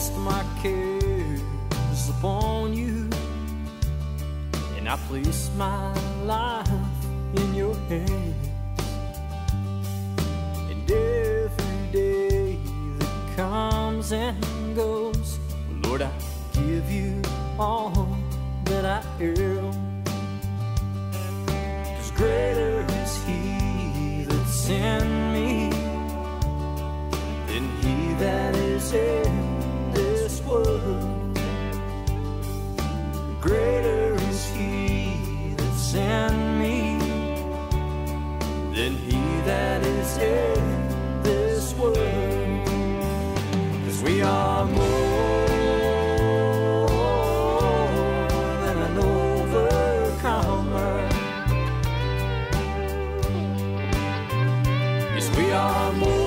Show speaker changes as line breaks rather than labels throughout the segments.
cast my cares upon you, and I place my life in your hands. And every day that comes and goes, Lord, I give you all that I am. 'Cause greater is He that's in me than he that is in this world. Greater is He that's in me than he that is in this world. 'Cause we are more than an overcomer. Yes, we are more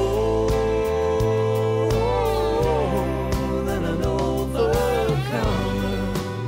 than an overcomer.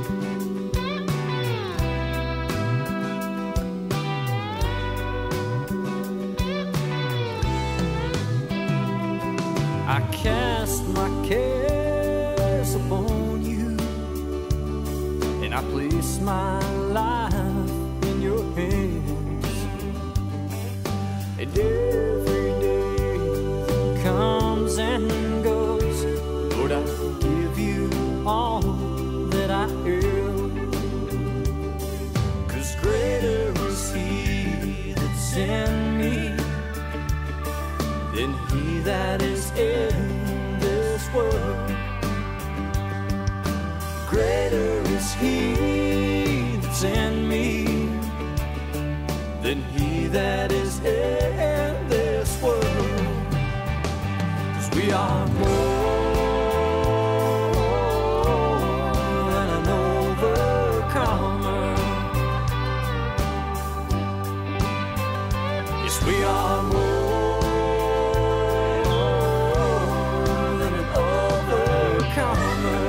I cast my cares upon you, and I place my life in your hands. And every day that comes and goes, Lord, I give you all that I am. 'Cause greater is He that's in me than he that is in this world. Greater is He that's in me than he that is in this world. 'Cause we are more than an overcomer. Yes, we are more than an overcomer.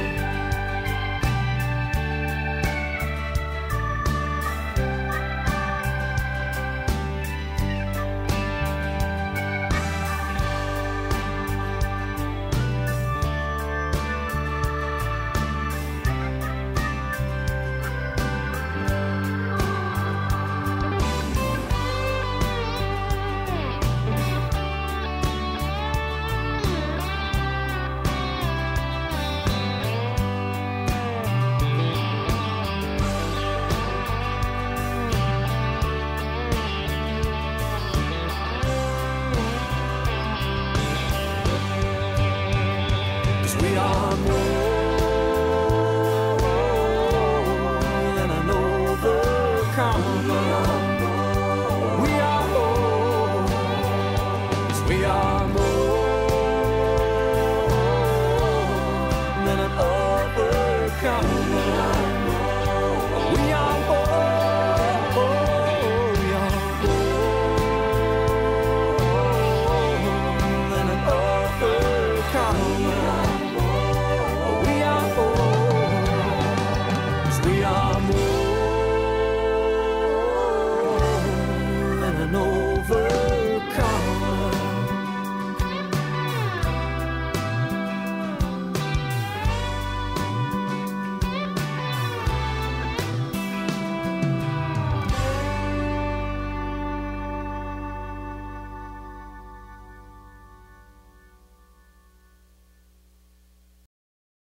We are more than an overcomer.